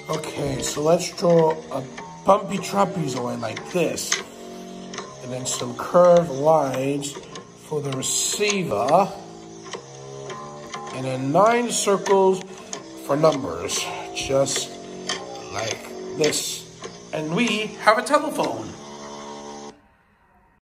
Okay, so let's draw a bumpy trapezoid like this. And then some curved lines for the receiver. And then 9 circles for numbers, just like this. And we have a telephone.